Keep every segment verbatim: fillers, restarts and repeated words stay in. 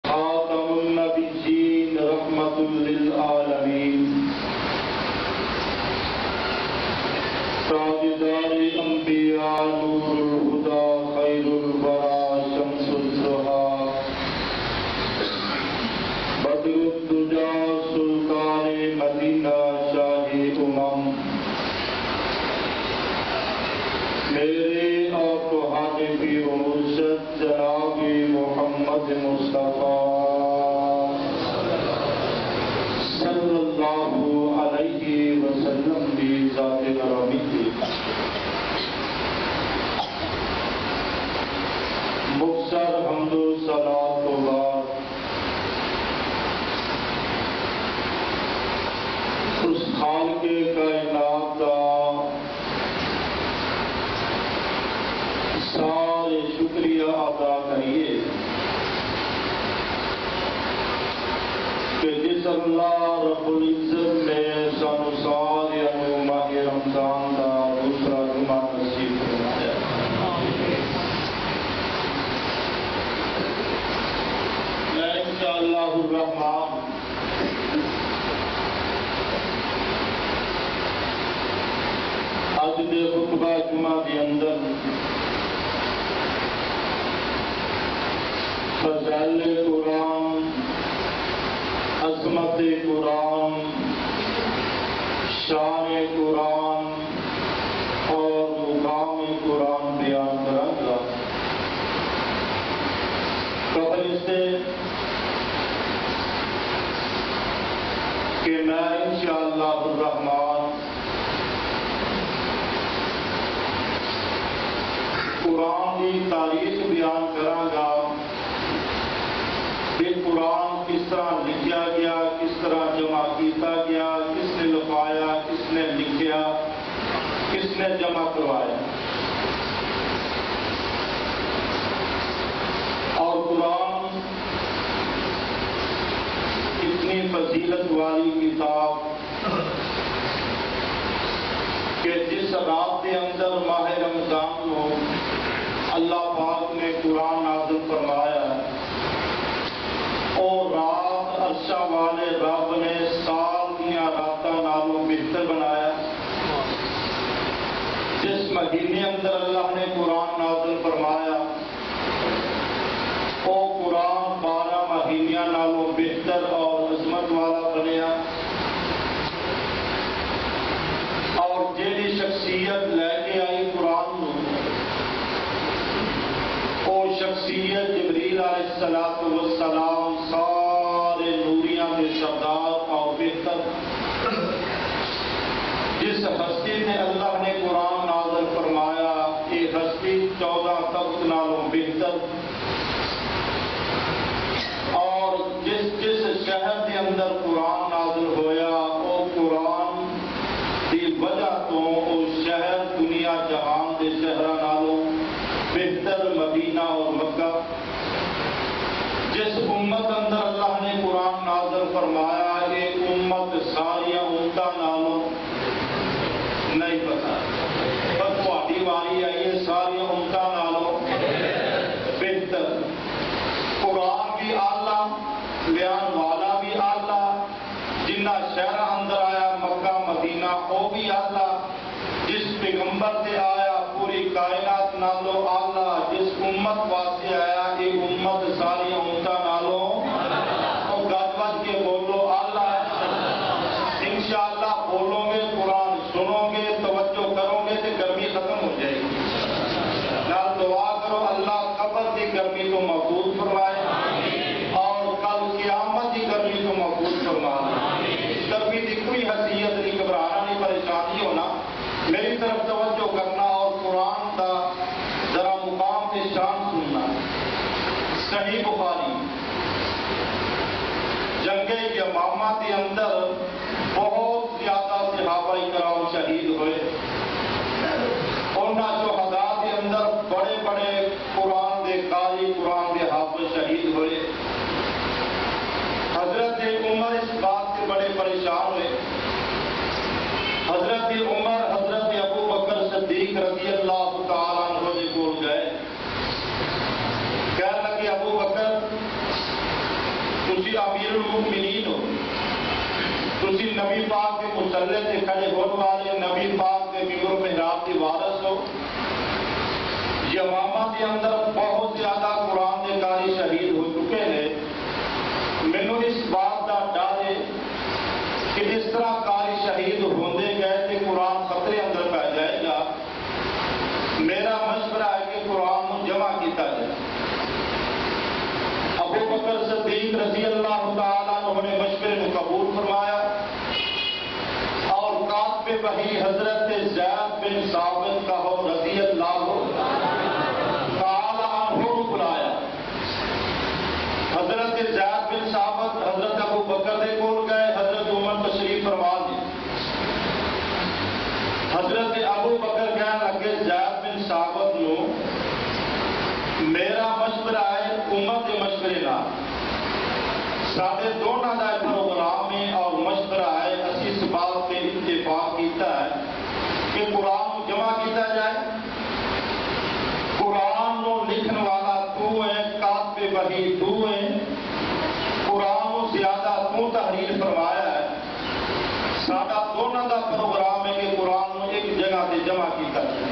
خاتم النبیین رحمت للعالمین تاجدار انبیاء نور الہدا خیر الورا شمس الضحیٰ بدر الدجا سلطان مدینہ شاہ امم میرے اور تمہارے پیر و مرشد جناب محمد مصطفیٰ صلی اللہ علیہ وسلم کی ذات گرامی تھی مختصر حمد و صلاۃ و بعد اس خالق کائنات کا سارے شکریہ ادا کریے کہ جس اللہ رب العزت نے سانو سارے ماہ رمضان کا دوسرا جمعہ نصیب فرمایا۔ میں انشاءاللہ الرحمن آج دے خطبہ جمعہ کے اندر فضائل قرآن، عظمت قرآن، شان قرآن اور مقام قرآن بیان کروں گا۔ قبل اس سے کہ میں انشاءاللہ الرحمن قرآن کی تاریخ بیان کراں گا کہ قرآن کس طرح لکھا گیا، کس طرح جمع کیتا گیا، کس نے لکھوایا، کس نے لکھیا، کس نے جمع کروایا، اور قرآن اتنی فضیلت والی کتاب کہ جس رات کے اندر ماہ رمضان کو اللہ پاک نے قرآن نازل فرمایا اور رات عرشہ والے رب نے سال دیا راتاں نالوں بہتر بنایا۔ جس مہینے اندر اللہ نے قرآن نازل فرمایا وہ قرآن بارہ مہینیاں نالوں بہتر اور عظمت والا بنیا، اور جیڑی شخصیت لے کے آئی قرآن وہ شخصیت جبریل علیہ الصلوۃ والسلام سارے نوریاں کے سردار اور بہتر، جس ہستی نے اللہ نے قرآن نازل فرمایا یہ ہستی چودہ تخت نالوں بہتر، اور جس جس شہر کے اندر قرآن نازل ہویا وہ قرآن کی وجہ تو وہ شہر دنیا جہان کے شہراں نالوں بہتر مدینہ اور مکہ۔ جس امت اندر اللہ نے قرآن نازل فرمایا یہ امت ساریا امتاں نالوں نہیں پتا، پر تہاڈی واری آئی ہے ساریا امتاں نالوں بہتر۔ قرآن بھی آلہ، بیان والا بھی آلہ، جنہ شہر اندر آیا مکہ مدینہ وہ بھی آلہ، جس پیغمبر سے آیا پوری کائنات نالو آلہ، جس امت واسطے آیا یہ امت ساری امتاں نالو اور گد بج کے بولو آلہ ہے۔ انشاءاللہ بولو گے، قرآن سنو گے، توجہ کرو گے تو گرمی ختم ہو جائے گی۔ نال دعا کرو اللہ قبر کی گرمی کو محفوظ فرمائے اور کل قیامت کی گرمی کو محفوظ فرمائے۔ گرمی کی کوئی حیثیت نہیں، گھبرانا نہیں، پریشانی ہونا، میری طرف توجہ کرنا اور قرآن کا ذرا مقام کے شان سننا۔ صحیح بخاری جنگ یمامہ کے اندر بہت زیادہ صحابہ کرام شہید ہوئے، انہاں شہداء کے اندر بڑے بڑے قرآن کے قاری، قرآن کے حافظ شہید ہوئے۔ حضرت عمر اس بات سے بڑے پریشان ہوئے، حضرت عمر حضرت ابو بکر صدیق رضی اللہ تعالیٰ عنہ جی بول گئے، کہنے لگے ابو بکر تسی امیر المؤمنین ہو، تسی نبی پاک کے مصلی سے کھڑے ہونے والے، نبی پاک کے ممبر محراب کے وارث ہو۔ یمامہ کے اندر بہت زیادہ قرآن کے قاری شہید ہو چکے ہیں۔ مینو اس بات کا ڈر ہے کہ جس طرح قاری شہید ہوندے گئے تو قرآن خطرے اندر پی جائے گا۔ میرا مشورہ ہے کہ قرآن کو جمع کیتا جائے۔ ابو بکر صدیق رضی اللہ تعالیٰ عنہ نے مشورے کو قبول فرمایا اور کاتب وحی حضرت زید بن ثابت کا ہو رضی اللہ تعالیٰ عنہ کو بلایا۔ حضرت زید بن ثابت حضرت ابو بکر دے کول گئے، حضرت عمر تشریف فرما دی۔ حضرت ابو بکر کہنے لگے زید بن ثابت نو میرا مشورہ ہے عمر کے مشورے نہ، سارے دونوں کا پروگرام ہے اور مشورہ ہے، اسی اس بات پہ اتفاق کیتا ہے کہ قرآن کو جمع کیتا جائے۔ قرآن کو لکھن والا تو ہے، کاتب وحی تو ہے، قرآن کو زیادہ تو تحریر فرمایا ہے۔ سارا دونوں کا پروگرام ہے کہ قرآن کو ایک جگہ سے جمع کیتا جائے۔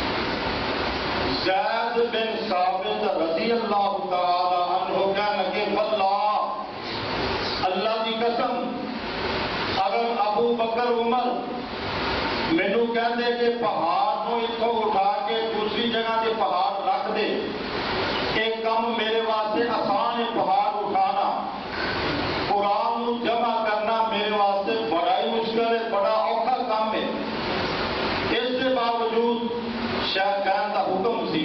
زید بن ثابت رضی اللہ تعالی عنہ کہنے لگے واللہ، اللہ کی قسم، اگر ابو بکر عمر مینو کہتے کہ پہاڑ کو اتوں اٹھا کے دوسری جگہ سے پہاڑ رکھ دے، ایک کام میرے واسطے آسان ہے پہاڑ اٹھانا، قرآن کو جمع کرنا میرے واسطے بڑا ہی مشکل ہے، بڑا اوکھا کام ہے۔ اس کے باوجود شاید کہنے کا حکم سی،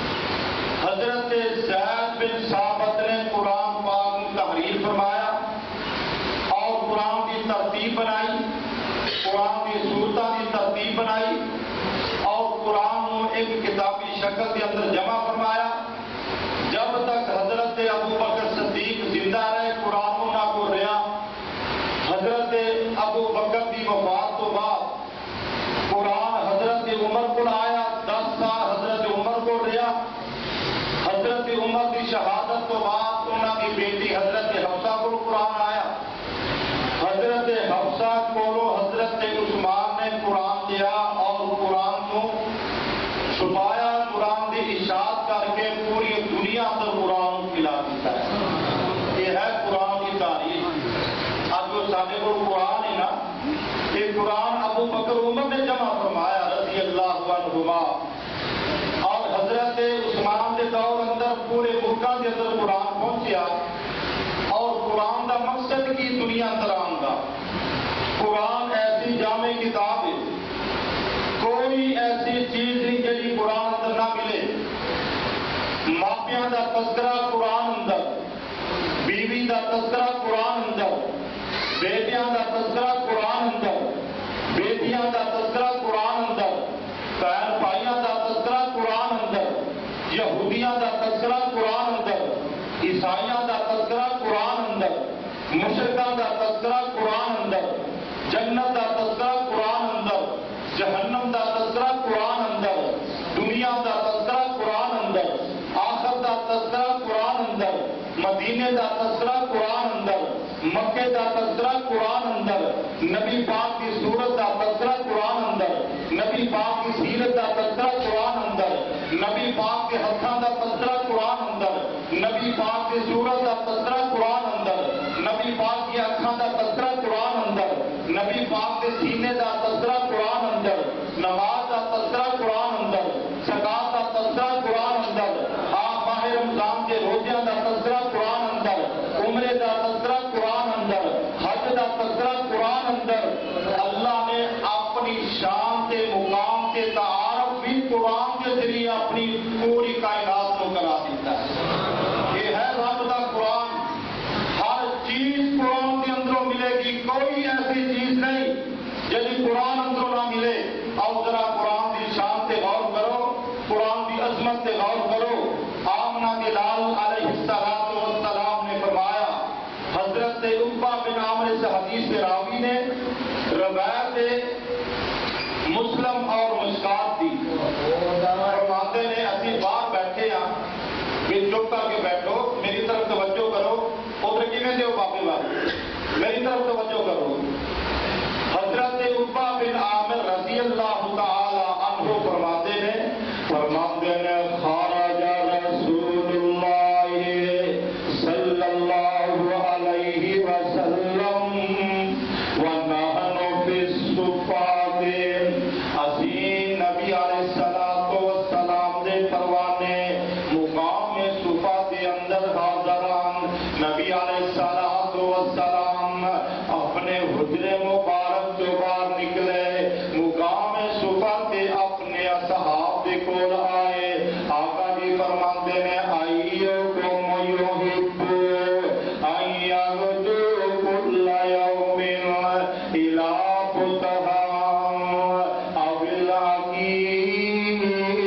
حضرت زید بن ثابت نے قرآن پاک کو تحریر فرمایا اور قرآن کی ترتیب بنائی، قرآن کی صورتوں کی ترتیب بنائی اور قرآن کو ایک کتابی شکل کے اندر جمع فرمایا۔ جب تک حضرت ابو بکر صدیق زندہ رہے قرآن کو نہ کو رہا۔ حضرت ابو بکر کی وفات تو بعد قرآن حضرت عمر کو آیا، دس سال حضرت عمر کو رہا۔ حضرت عمر کی شہادت تو بعد انہوں کی بیٹی حضرت حفصہ کو قرآن آیا۔ حضرت حفصہ کو حضرت عثمان نے قرآن دیا اور قرآن کو چھپایا، قرآن کی اشاعت کر کے پوری دنیا پر قرآن کھلا دیتا ہے۔ یہ ہے قرآن کی تاریخ۔ اب جو سارے کو قرآن ہے نا، یہ قرآن ابو بکر عمر نے جمع فرمایا رضی اللہ عنہما، اور حضرت عثمان کے دور اندر پورے ملکوں کے اندر قرآن پہنچیا۔ اور قرآن کا مقصد کی دنیا اندر آن کا، قرآن ایسی جامع کتاب ہے، کوئی ایسی چیز نہیں جی قرآن اندر نہ ملے۔ ماپیاں کا تذکرہ قرآن اندر، بیوی کا تذکرہ قرآن اندر، بیٹیاں کا تذکرہ قرآن اندر، بیٹیاں کا تذکرہ قرآن اندر، بہن بھائیاں کا تذکرہ قرآن اندر، یہودیاں کا تذکرہ قرآن اندر، عیسائیاں کا تذکرہ قرآن اندر، مشرکاں کا تذکرہ قرآن اندر، جنت کا تذکرہ قرآن اندر، جہنم کا تذکرہ قرآن اندر، دنیا کا تذکرہ قرآن اندر، آخرت کا تذکرہ قرآن اندر، مدینے کا تذکرہ قرآن اندر، مکے کا تذکرہ قرآن اندر، نبی پاک کی صورت کا تذکرہ قرآن اندر، نبی پاک کی سیرت کا تذکرہ قرآن اندر، نبی پاک کے ہاتھوں کا تذکرہ قرآن اندر، نبی پاک کی صورت کا تذکرہ قرآن اندر، نبی پاک کی اکھاں کا تذکرہ قرآن اندر، نبی پاک کے سینے کا تذکرہ قرآن اندر، نماز کا تذکرہ قرآن اندر، زکات کا تذکرہ قرآن اندر، آپ ماہ رمضان کے روزیاں کا تذکرہ قرآن اندر، عمرے کا تذکرہ قرآن اندر، حج کا تذکرہ قرآن اندر۔ اللہ نے اپنی شان کے مقام کے تعارف بھی قرآن کے ذریعے اپنی پوری کائنات کو کرا دیتا ہے۔ یہ ہے رب کا قرآن، ہر چیز قرآن کے اندروں ملے گی، کوئی ایسی چیز نہیں جی قرآن اندروں نہ ملے۔ اور ذرا قرآن کی شان سے غور کرو، قرآن کی عظمت سے غور کرو۔ آمنہ کے لال علیہ السلام نے فرمایا، حضرت عقبہ بن عامر سے حدیث کے راوی نے روایت مسلم اور مشکات دی، فرماتے نے اسی باہر بیٹھے ہاں، بھی چپ کر کے بیٹھو، میری طرف توجہ کرو، ادھر کیویں دیو نبی علیہ الصلوۃ والسلام اپنے حجرے مبارک جو باہر نکلے مقام صفا تے اپنے اصحاب دے کول آئے. آقا جی فرماندے نے آئیو قوم یحب ان یغدو کل یوم الی فتحام او الحقیق.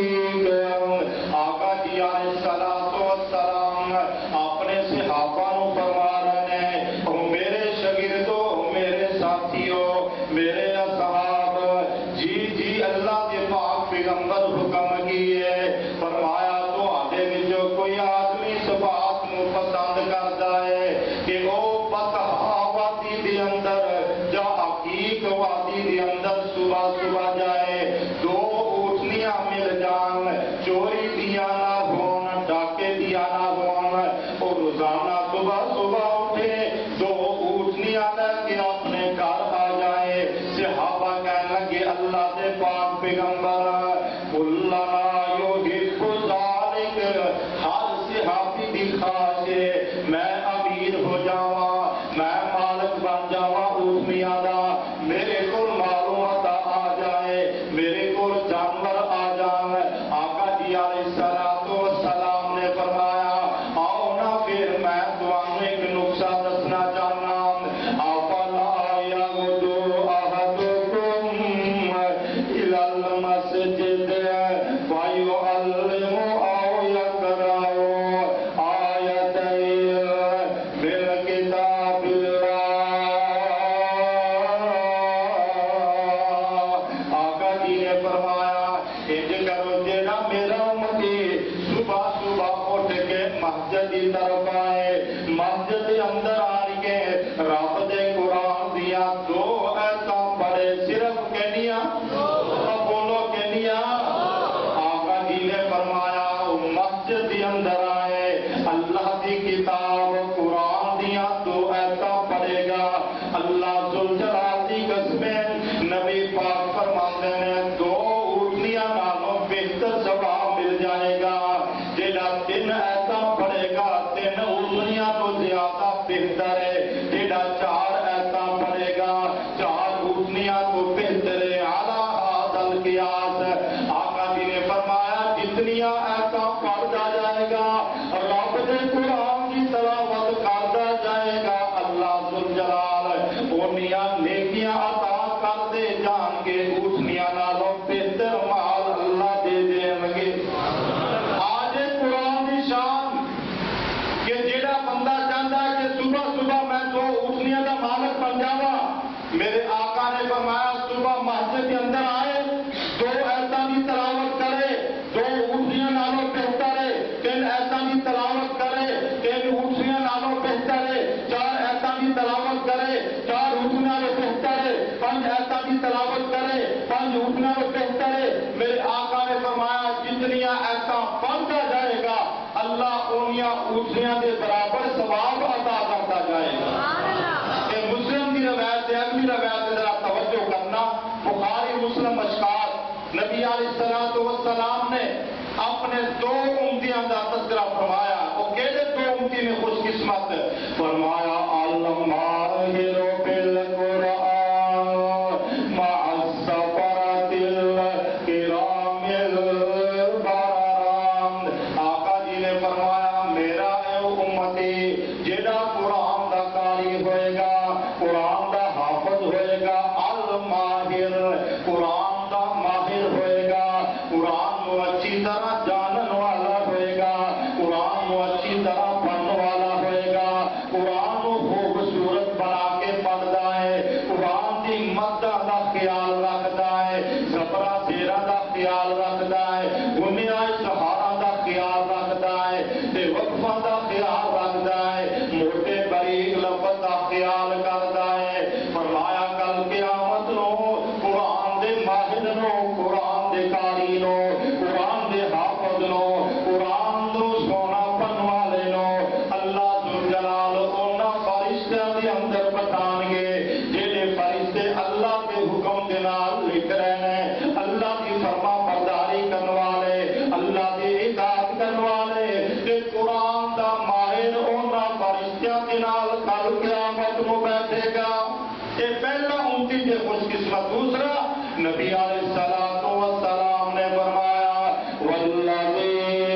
آقا جی علیہ الصلوۃ والسلام اپنے صحابہ نو فرما رہے ہیں او میرے شاگردو میرے ساتھیو میرے اصحاب جی جی اللہ کے پاک پیغمبر حکم کیے فرمایا تو آدھے وچوں کوئی آدمی اس بات نو پسند کرتا ہے کہ او بطحا وادی دے اندر یا حقیق وادی دے اندر صبح صبح جائے دو اونٹنیاں مل جان چوری دیا نہ ہون ڈاکے دیا نہ ہون اور روزانہ صبح صبح اٹھے دو اونٹنیاں لے کے اپنے گھر آ جائے. صحابہ کہنے لگے اللہ دے پاک پیغمبر کلنا یحب ذالک ہر صحابی دی خواہش ہے میں امیر ہو جاواں میں مالک بن جاواں اونٹنیاں دا میرے کول معلومات آ جائے میرے کول جانور آ جان. آقا جی علیہ الصلوۃ والسلام نے فرمایا آؤ نا پھر میں تمہیں ایک نقصہ دسنا چاہنا. افلا یغدو احدکم الی المسجد فیعلم او یقرأ آیتین من کتاب اللہ. آقا جی نے فرمایا انج کرو جیڑا میرا امتی صبح صبح اٹھ کے مسجد کی طرف آئے مسجد کے اندر آ کے رب دے قرآن دیا دو ایتاں پڑھے صرف کہنیاں بولو کہنیاں. آقا جی نے فرمایا مسجد کے اندر آئے اللہ کی کتاب قرآن دیا دو ایتاں پڑھے گا. اللہ ذوالجلال دی قسمیں نبی پاک فرماتے ہیں دو اونٹنیاں نالوں بہتر ثواب مل جائے گا. جیڑا تین ایتاں پڑھے گا تین اونٹنیاں تو زیادہ بہتر ہے. جیڑا چار ایتاں پڑھے گا چار اونٹنیاں تو بہتر ہے. اعلیٰ ھذا القیاس. آقا جی نے فرمایا جتنیاں ایتاں پڑھتا جائے گا رب دے قرآن کی تلاوت کرتا جائے گا اللہ ذوالجلال اونیاں نیکیاں عطا کر دے جان کے اونٹنیاں نالوں بہتر مال اللہ دے دیں گے. آج قرآن کی شان کہ جیڑا بندہ چاہتا ہے کہ صبح صبح میں دو اونٹنیاں کا مالک بن جاواں میرے آقا نے فرمایا صبح مسجد کے اندر آئے دو ایتاں کی تلاوت کرے دو اونٹنیاں نالوں بہتر ہے. تین ایتاں کی تلاوت کرے تین اونٹنیاں نالوں بہتر ہے. چار ایتاں کی تلاوت کرے چار اونٹنیاں نالوں بہتر ہے. پانچ ایتاں کی تلاوت کرے پانچ اونٹنیاں نالوں بہتر ہے. میرے آقا نے فرمایا جتنیاں ایتاں پڑھتا جائے گا اللہ اونیاں اونٹنیاں دے برابر ثواب عطا کرتا جائے گا. یہ مسلم کی روایت ہے. اگلی روایت ذرا توجہ کرنا بخاری مسلم اشکار نبی علیہ الصلوۃ والسلام نے اپنے دو امتیاں کا تذکرہ فرمایا. وہ کہتے دو امتی میں خوش قسمت فرمایا الماہر بالقرآن مع السفرۃ الکرام البرران. آقا جی نے فرمایا میرا اے امتی جیڑا قرآن دا قاری ہوئے گا قرآن دا حافظ ہوئے گا الماہر قرآن دا ماہر ہوئے گا قرآن کو اچھی طرح جانن والا ہوئے گا قرآن کو اچھی طرح پڑھنے والا ہوئے گا قرآن کو خوبصورت بنا کے پڑھتا ہے قرآن کی مدہ کا خیال رکھتا ہے زبرہ زیرہ کا خیال رکھتا ہے دنیا سہارا کا خیال رکھتا ہے تے وقفہ کا خیال رکھتا ہے موٹے باریک لفظ کا خیال کرتا ہے. فرمایا کل قیامت نو قرآن دے ماہر نو قرآن دے قاری نو قرآن دے حافظ نو قرآن نو سونا پن والے نو اللہ ذوالجلال اونا فرشتیاں دے اندر بٹھان گے جڑے فرشتے اللہ کے حکم دے نال لکھ رہے ہیں اللہ کی فرما برداری کرنے والے اللہ کی اطاعت کرنے والے تے قرآن دا ماہر اونا فرشتیاں نو بیٹھے گا. یہ پہلا امتی کے خوش قسمت. دوسرا نبی علیہ الصلوۃ والسلام نے فرمایا والذی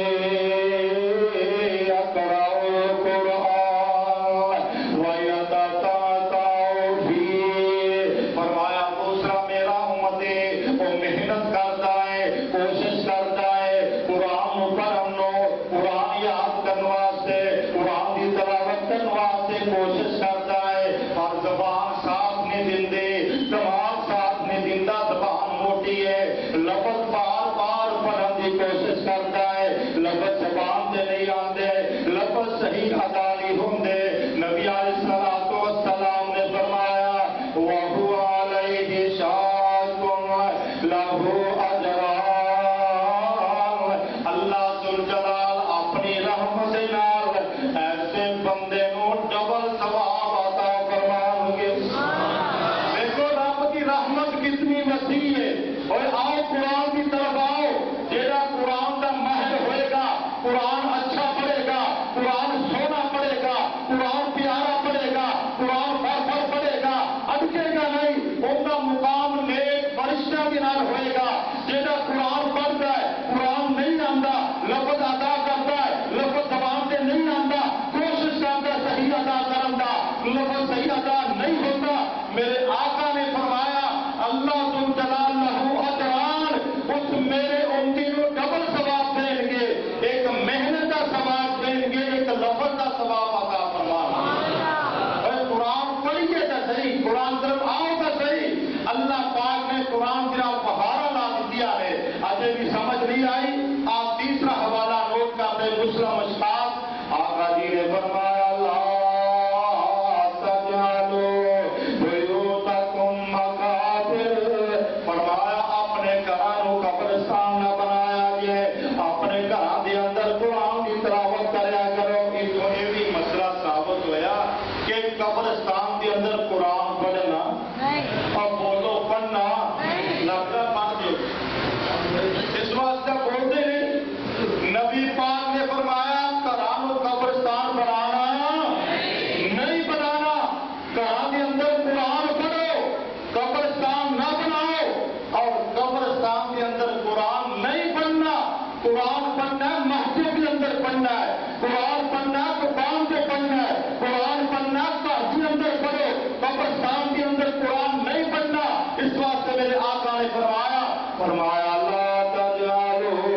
یقرأ القرآن ویتتعتع فیہ. فرمایا دوسرا میرا امتی وہ محنت کرتا ہے, کوشش کرتا ہے قرآن پڑھنے, قرآن یاد کرنے واسطے, قرآن کی تلاوت کرنے واسطے کوشش کرتا ہے, پر زبان صاف نہیں دیندے, دماغ صاف نہیں دیندا, زبان موٹی ہے, لفظ بار بار پڑھنے کی کوشش کرتا ہے, لفظ زبان سے نہیں آتے, لفظ صحیح ادا نہیں ہوندے. نبی علیہ الصلوۃ والسلام نے فرمایا وَهُوَ عَلَيْهِ شَاقٌّ لَهُ أَجْرَانِ. اللہ ذوالجلال اپنی رحمت نال ایسے بندے نو ڈبل ثواب عطا فرمائیں گے. دیکھو رب کی رحمت کتنی وسیع ہے. اور آؤ قرآن کی طرف آؤ. جیڑا قرآن کا ماہر ہوئے گا, قرآن اچھا پڑھے گا, قرآن سونا پڑھے گا, قرآن پیارا پڑھے گا, قرآن بھر بھر پڑھے گا, اٹکے گا نہیں. ان کا مقام نیک فرشتہ کے نال ہوئے گا. جیڑا قرآن پڑھتا ہے, قرآن نہیں آتا, لفظ ادا کرتا ہے, لفظ زبان سے نہیں آتا, کوشش کرتا ہے صحیح ادا کرن دا, لفظ صحیح ادا نہیں ہوتا. میرے آقا نے فرمایا اللہ ذوالجلال لہو اجران, اس میرے امتی کو ڈبل ثواب دیں گے. ایک محنت کا ثواب دیں گے, ایک لفظ کا ثواب عطا فرمانا. اے قرآن پڑھیے تو صحیح, قرآن طرف آؤ تو صحیح. اللہ پاک نے قرآن کی راہ پہاڑا لا دیا ہے, اجے بھی سمجھ نہیں آئی. آپ تیسرا حوالہ نوٹ کرتے مسلم مشتاق. آقا جی نے فرمایا لا تجعلوا بیوتکم مقابر. فرمایا اپنے گھروں قبرستان نہ بنایا جائے, اپنے گھروں کے اندر قرآن کی تلاوت کریا کرو. اس کو یہ بھی مسئلہ ثابت ہوا کہ قبرستان کے اندر قرآن پڑھنا اور بولو پڑھنا لگتا پڑھ دو, اس واسطے بولتے نہیں. نبی پاک نے فرمایا گھروں قبرستان بنانا نہیں بنانا, گھروں کے اندر قرآن پڑھو, قبرستان نہ بناؤ. اور قبرستان کے اندر قرآن نہیں پڑھنا. قرآن پڑھنا ہے مسجد کے اندر پڑھنا ہے, قرآن پڑھنا ہے دکان سے پڑھنا ہے, قرآن پڑھنا گھر کے اندر پڑھو, قبرستان کے اندر قرآن نہیں پڑھنا. اس واسطے میرے آقا نے فرمایا فرمایا لا تجعلوا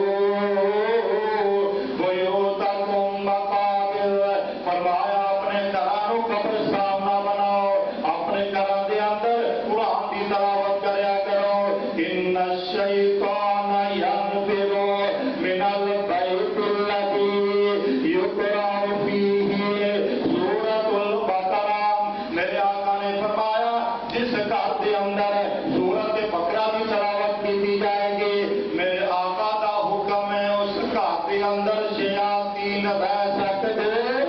بیوتکم مقابر. فرمایا اپنے گھروں قبرستان نہ بناؤ, اپنے گھروں کے اندر قرآن کی تلاوت کریا کرو. ان الشیطان ینفر من البیت الذی یقرأ فیہ سورۃ البقرہ. میرے آقا نے فرمایا جس گھر کے اندر سورۃ بقرہ کی تلاوت کی جائے گی, میرے آقا کا حکم ہے اس گھر کے اندر شیاطین رہ سکتے.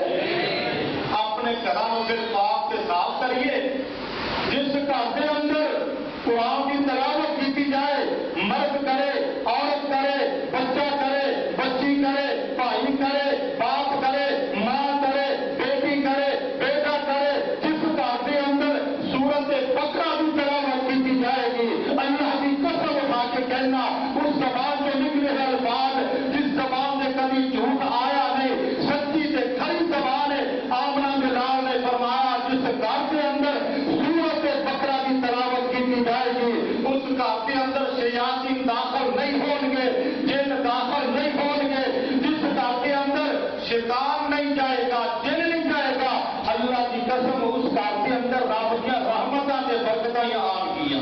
اپنے گھروں کے پاک سے صاف کریے. جس گھر کے اندر قرآن کی تلاوت کی جائے, مرد کرے, عورت کرے, بچہ کرے, بچی کرے, بھائی کرے, باپ کرے, ماں کرے, بیٹی کرے, بیٹا کرے, جس گھر کے اندر سورۃ بقرہ کی تلاوت کی جائے گی, اللہ کی قسم اٹھا کے کہنا اس زبان سے نکلے ہیں الفاظ جس زبان سے کبھی جھوٹ آیا نہیں, سچی سے کھری زبان ہے. آمنہ بلال نے فرمایا جس گھر کے اندر سورۃ بقرہ کی تلاوت کی جائے گی اس گھر کے اندر شیاطین داخل نہیں ہوں گے, جن داخل نہیں ہوں گے. جس گھر کے اندر شیطان نہیں جائے گا, جن نہیں جائے گا, اللہ کی قسم اس گھر کے اندر رب کی رحمتاں سے برکتاں آن گیا.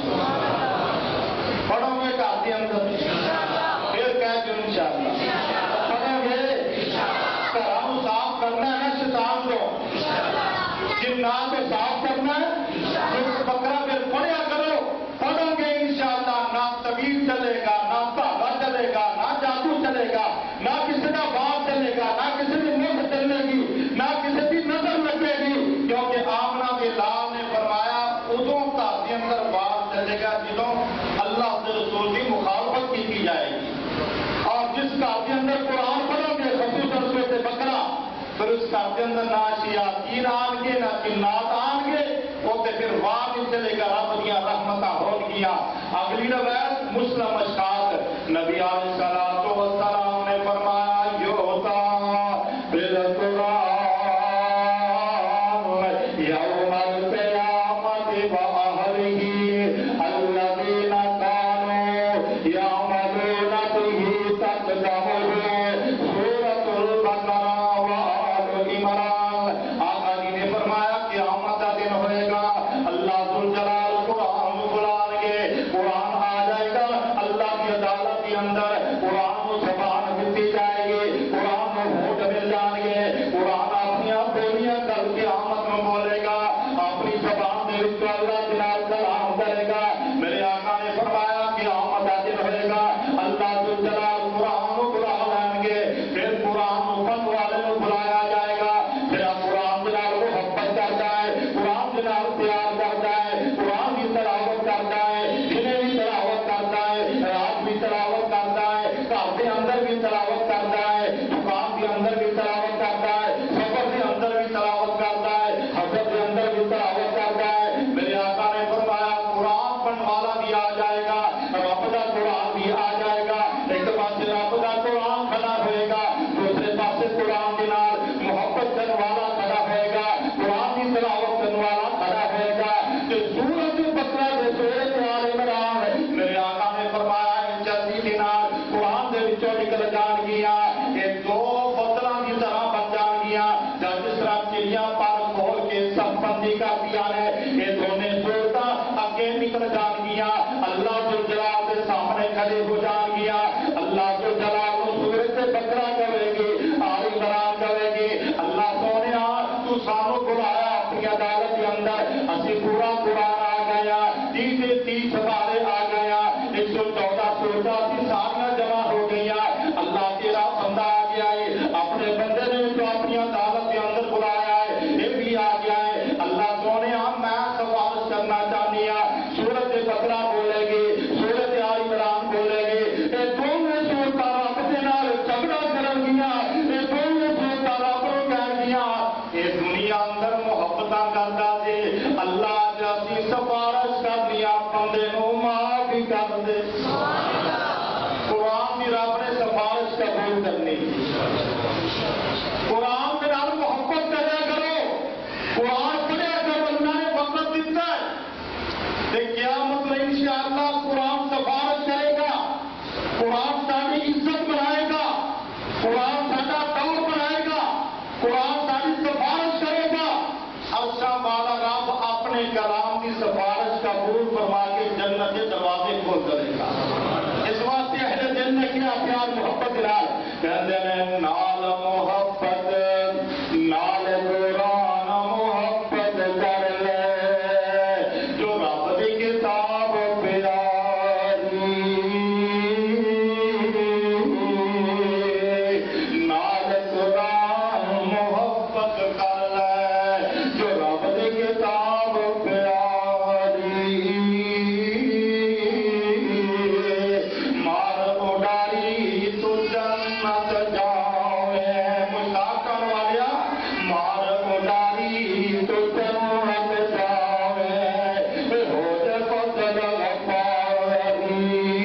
پڑھو گے گھر کے اندر, پھر کہہ دو انشاءاللہ. پڑھو گے گھروں صاف کرنا ہے نا شیطان کو, جنات کو صاف کرنا ہے. بقرہ پھر پڑھیا کرو, پڑھو گے انشاءاللہ. نہ طبیب چلے گا, نہ دھاگا چلے گا, نہ جادو چلے گا, نہ کسی کا بات چلے گا, نہ کسی کی نظر چلے گی, نہ کسی کی نظر لگے گی. کیونکہ آمنہ کے لال نے فرمایا ادوں گھر کے اندر بات چلے گا جدوں اللہ کے رسول کی مخالفت کی جائے گی. اور جس گھر کے اندر قرآن پڑھو گے خصوصاً سورۃ بقرہ, پھر اس گھر کے اندر نہ شیاطین آن گے نہ جنات آن گے، وہ تے پھر واہ چلے گا رب دیا رحمتہ ہون گیا۔ اگلی روایت مسلم اشخاص نبی علیہ الصلوۃ والسلام نے فرمایا یوتا بالقرآن یوم القیامت وأہلہ الذین کانوا یعملون به تقدمہ سورۃ البقرہ وآل عمران۔ آقا جی نے فرمایا قیامت کا دن ہوئے گا، اللہ ذوالجلال قرآن بلائیں گے، قرآن آ جائے گا اللہ کی عدالت کے اندر، قرآن کو زبان دیتی جائے گی، قرآن کو ہوٹ مل جائیں گے، قرآن اپنی بولیاں کر کے آمد میں بولے گا، اپنی زبان میں اس کو اللہ جلال کلام کرے گا۔ میرے آقا نے فرمایا کہ آمد کا دن ہوئے گا، اللہ ذوالجلال قرآن کو بلا لیں گے، پھر قرآن پڑھنے والے کو بلایا جائے گا، پھر قرآن جلال محبت کرتا ہے، قرآن جلال پیار کرتا ہے، قرآن کی تلاوت کرتا ہے، دنیں بھی تلاوت کرتا ہے، رات بھی تلاوت کرتا ہے، گھر کے اندر بھی تلاوت کرتا ہے، دکان کے اندر بھی تلاوت کرتا ہے، سفر کے اندر بھی تلاوت کرتا ہے، حضرت کے اندر بھی تلاوت کرتا ہے۔ میرے آقا نے فرمایا قرآن پڑھنے والا بھی آ جائے گا، رب کا قرآن بھی آ جائے گا، ایک پاس رب کا قرآن کھڑا ہوئے گا، دوسرے پاس قرآن کے نال محبت کرنے والا کھڑا ہوئے گا، قرآن کی تلاوت کرنے والا کھڑا ہوئے گا۔ کہ سورۃ البقرہ سے سورۃ آل عمران میرے آقا نے فرمایا ان جلدی دینار قرآن دے وچوں نکل جان گیا، یہ دو بدلاں کی طرح بن جان گیا، جب جس طرح چڑیاں پر کھول کے سب بندی کر دیا ہے، یہ دونوں سورتاں اگے نکل جان گیا، اللہ ذوالجلال کے سامنے کھڑے ہو جان گیا، اللہ ذوالجلال کو سورۃ بقرہ کہے گی، آل عمران کہے گی، اللہ سونیا تو سانو بلایا اپنی عدالت کے اندر، اسی پورا قرآن آ گیا، تیس سے تیس سپارے آ گیا، ایک سو چودہ سورتاں سی ساریاں جمع ہو گیا، اللہ تیرا بندہ آ گیا ہے، اپنے بندے نے جو اپنی عدالت کے اندر بلایا ہے یہ بھی آ گیا ہے، اللہ سونیا میں سفارش کرنا چاہنی ہوں، سورۃ بقرہ بولے گی، سورۃ آل عمران بولے گی، یہ دونوں سورتاں رب دے نال جھگڑا کرن گیا، یہ دونوں سورتاں رب نوں کہن گیا یہ دنیا اندر محبتاں کردا سی، اللہ جی سفارش کرنی آ بندے نوں معاف ہی کر دے۔ قرآن کی رب نے سفارش قبول کرنی، قرآن کے نال محبت کریا کرو، قرآن پڑھیا کرو، اللہ نے وقت دیتا ہے کہ قیامت میں انشاءاللہ قرآن سفارش کرے گا، قرآن ساری عزت بنائے گا، قرآن ساڈا دور بنائے گا، قرآن ساری سفارش کرے گا، عرشاں والا رب اپنے کلام کی سفارش قبول فرما کے جنت کے دروازے کھول کرے گا۔ اس واسطے اہل جنت کیا پیار محبت نال کہندے نے نال محبت نال قرآن محبت کر لے جو رب دی کتاب پیاری، نال قرآن محبت کر لے جو رب دی کتاب پیاری، مار اڈاری تو جنت جاوے، مشتاق والیا مار اڈاری تو جنت جاوے، ہو جے فضل پاری،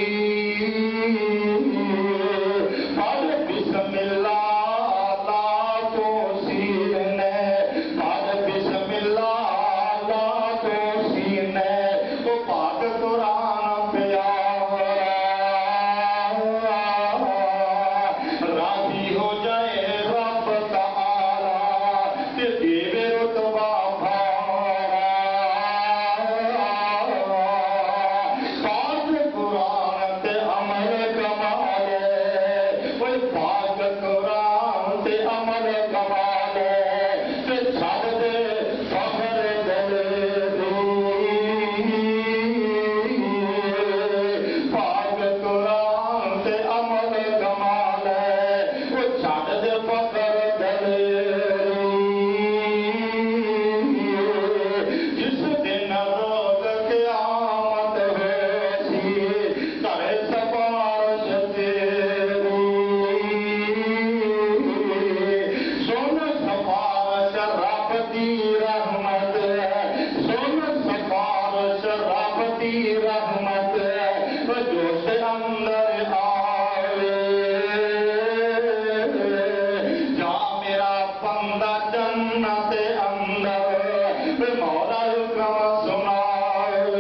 پڑھ بسم اللہ لا تو سینے، پڑھ بسم اللہ لا تو سینے، وہ پاک قرآن پیارا، راضی ہو جائے رب تعالی تے دیوے رتبہ بھاوے، رب دی رحمت سن سفارش رب دی رحمت جو سے اندر آوے جا میرا بندہ جنت اندر مولا حکم سناوے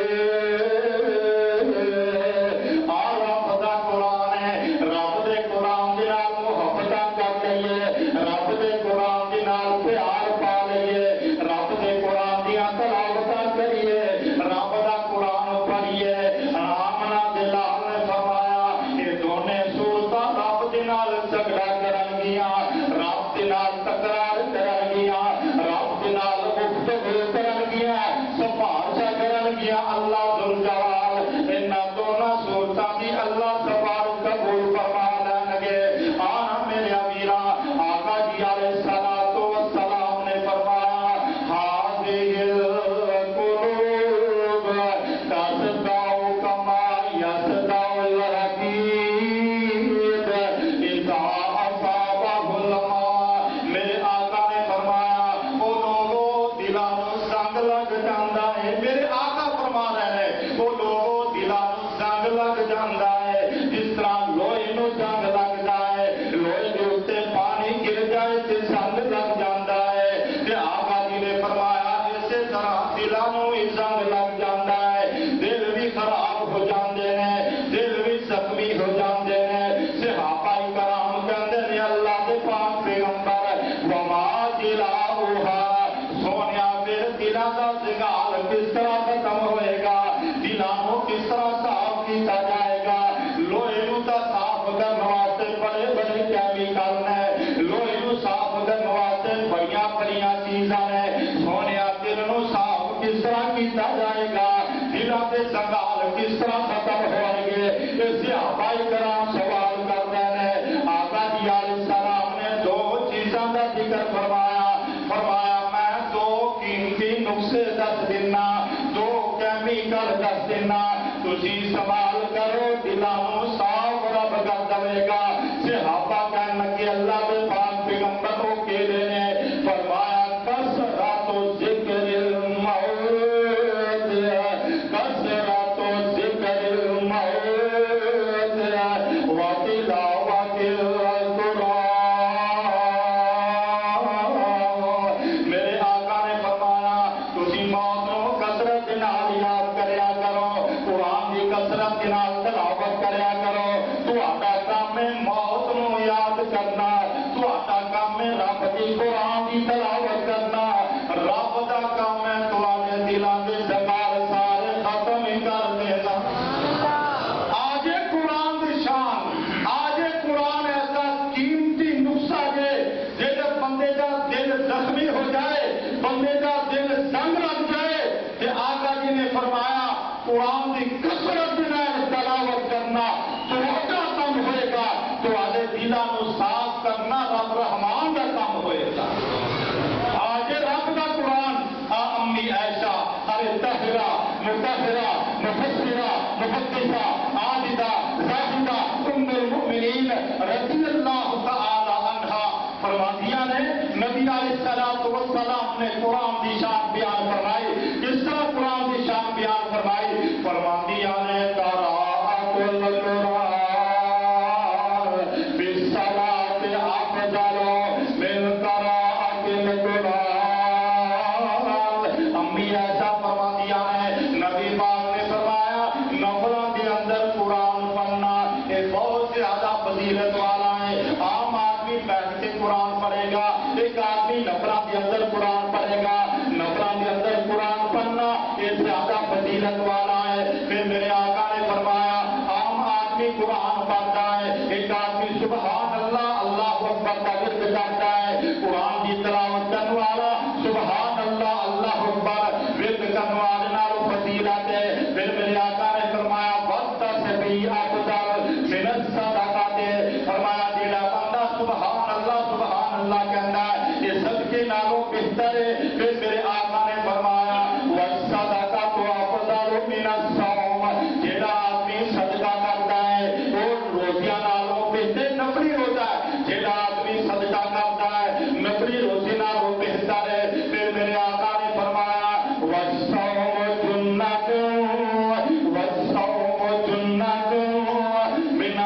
آ رب دا قرآن ہے رب دے قرآن دے نال محبت کر لئیے رب دے قرآن دے نال پیار پا لئیے رب دے قرآن دیاں تلاوت کریے رب دا قرآن پڑھیے آمنا دلال نے فرمایا یہ دونے صورتاں رب دے نال جھگڑا کرن گیاں رب دے نال تکرار کرن گیاں رب دے نال گفتگو کرن گیاں سفارش کرن گیاں اللہ ذوالجلال انہاں دونوں صورتاں دی اللہ سفارش قبول فرما لین گے آنا میرے امیرا آقا جی علیہ الصلوۃ والسلام نے فرمایا ہذہ القلوب تصدع کما یصدع الحدید اذا اصابہ الماء میرے آقا نے فرمایا او لوگو دلاں نوں زنگ لگ جاندا ہے میرے آقا فرما رہے ہیں او لوگو دلاں نوں زنگ لگ جاندا ہے جس طرح لوہے نوں زنگ لگدا ہے لوہے دے اوتے پانی گر جائے تے زنگ لگ جاندا ہے تے آقا جی نے فرمایا اسی طرح دلاں نوں ہی زنگ لگ جاندا ہے دل بھی خراب ہو جاندے ہیں دل بھی زخمی ہو جاندے ہیں صحابہ کرام کہندے نے اللہ دے پاک پیغمبر وما دلاؤھا سونیا پھر دلاں دا زنگال کس طرح ختم ہوئے گا دلاں نوں کس طرح صاف کیتا جائے گا لوہے نوں تا صاف کرن واسطے بڑے بڑے کیمیکل نے لوہے نوں صاف کرن واسطے بڑیاں بڑیاں چیزاں نے سونیا دل نوں صاف کس طرح کیتا جائے گا دلاں دے زنگال کس طرح ختم ہون گے یہ صحابہ کرام سوال کر رہے ہیں آقا جی علیہ السلام نے دو چیزاں کا ذکر فرمایا فرمایا میں دو قیمتی نقصے دس دینا دو کیمیکل دس دینا تسی سوال کرو دلاں نوں صاف رب کر دے گا صحابہ کہنے لگے اللہ دے پاک پیغمبر کو کہہ نے فرمایا کثرت ذکر الموت کثرت ذکر الموت وتلاوت القرآن میرے آقا نے فرمایا تسی موت نوں کثرت نال یاد کریا کرو قرآن دی کثرت نال تلاوت کریا کرو تہاڈا کام ہے موت نوں یاد کرنا تہاڈا کام ہے رب دی قرآن دی تلاوت کرنا رب دا کام ہے تہاڈے دلاں دے زنگال سارے ختم ہی کر دینا آج قرآن دی شان آج قرآن ایسا قیمتی نقصہ ہے جیسے بندے کا دل زخمی ہو جائے بندے کا دل زنگ لگ جائے کہ آقا جی نے فرمایا قرآن کی کثرت نال تلاوت کرنا تو اپنا کام ہوئے گا تو آدھے دلاں نوں صاف کرنا رب رحمان کا کام ہوئے گا آج رب کا قرآن آ امی عائشہ ارے طاہرہ مطہرہ مفسرہ محدثہ عابدہ زاہدہ ام المؤمنین رضی اللہ تعالی عنہا فرماندیاں نے نبی علیہ الصلوۃ والسلام نے قرآن کی شان بیان فرمائی کس طرح قرآن کی شان بیان فرمائی فرماندیاں نے قراءۃ القرآن بالصلاۃ افضل من قراءۃ القرآن امی ایسا فرماندیاں نے نبی پاک نے فرمایا نفلوں کے اندر قرآن پڑھنا یہ بہت زیادہ فضیلت والا ہے عام آدمی بیٹھ کے قرآن پڑھے گا ایک آدمی نفلوں کے اندر قرآن پڑھے گا نفلوں کے اندر قرآن پڑھنا یہ زیادہ فضیلت والا ہے پھر میرے آقا نے فرمایا عام آدمی قرآن پڑھتا ہے ایک آدمی سبحان اللہ اللہ اکبر کا ذکر کرتا ہے قرآن کی تلاوت کرنے والا سبحان اللہ اللہ اکبر ورد کرنے والے نال فضیلت ہے پھر میرے آقا نے فرمایا وقت سے بھی افضل من الصدقات فرمایا جیڑا بندہ سبحان اللہ سبحان اللہ کہتا ہے یہ صدقے نالوں بہتر ہے پھر میرے آقا نے فرمایا والصدقۃ افضل من الصوم جیڑا آدمی صدقہ کرتا ہے وہ روزیاں نالوں بہتر نفلی ہوتا ہے جیڑا آدمی صدقہ کرتا ہے نفلی روزی نالوں بہتر ہے میرے آقا نے فرمایا والصوم جنۃ والصوم جنۃ من